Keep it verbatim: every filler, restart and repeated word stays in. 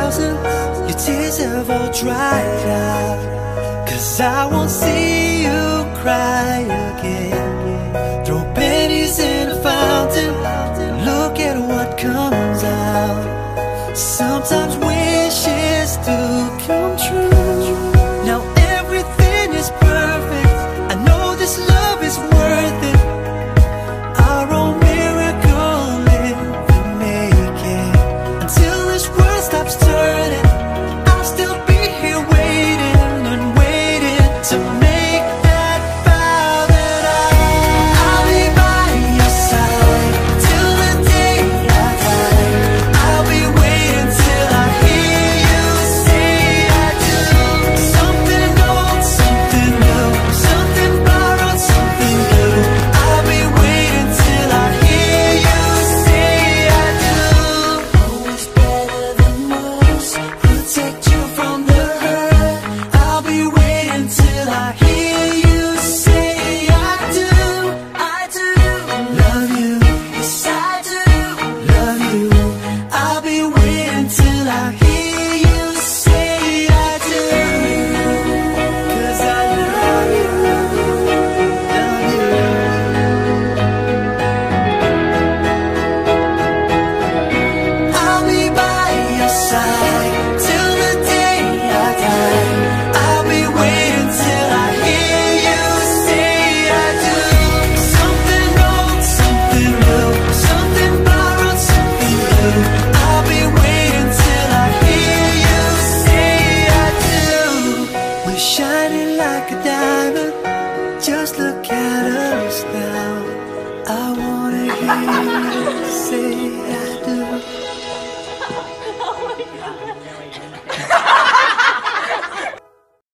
thousand, your tears have all dried out. Cause I won't see you cry again. Throw pennies in a fountain, look at what comes out. Sometimes wishes do come true. Now everything is perfect, I know this love is worth it. Our own miracle in the making. Until this world stops turning, I'll still be here waiting and waiting to make that vow that I, I'll be by your side till the day I die. I'll be waiting till I hear you say I do. Something old, something new, something borrowed, something new. I'll be waiting till I hear you say I do. Always better than most, protect you from the hurt. I'll be waiting till I hear you say I do, I do love you, yes I do love you. I'll be waiting till I hear you say I do. Cause I love you, love you. I'll be by your side till the day I die. I'll be waiting till I hear you say I do. Something old, something new, something borrowed, something new. I'll be waiting till I hear you say I do. We're shining like a diamond, just look